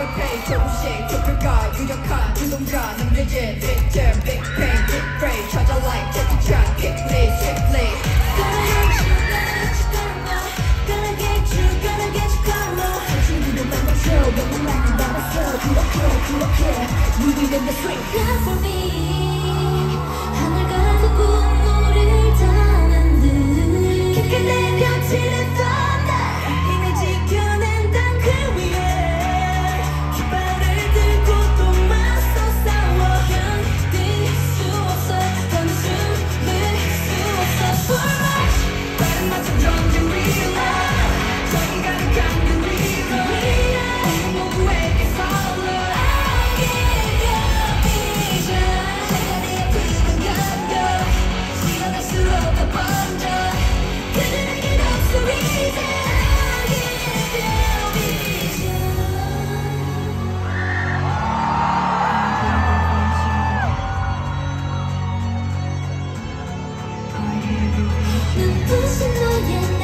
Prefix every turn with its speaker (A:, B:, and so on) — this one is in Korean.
A: 노력해 조금씩 좁혀가 유력한 운동자 남겨진 victim big pain big brain 찾아 like Jackie Chan quickly swiftly
B: Gonna get you karma 친구들만 멈춰 너무 많이 남았어 그렇게 Moving in the street Not for me 하늘 같은 꿈물을 담은 듯 깊게 내려치는 thunder 힘을 지켜낸 땅그 위에 깃발을 들고 또 맞서 싸워 견딜 수 없어 더는 숨을 수 없어 For much 다른 맞춤 전진 위로 저기 가득한 그 위로 우리 모두에게 follow I give you vision 내가 네 앞을 숨겨둬 시원할수록 더 번져 그들에겐 없어 reason I give you vision 눈부신 너의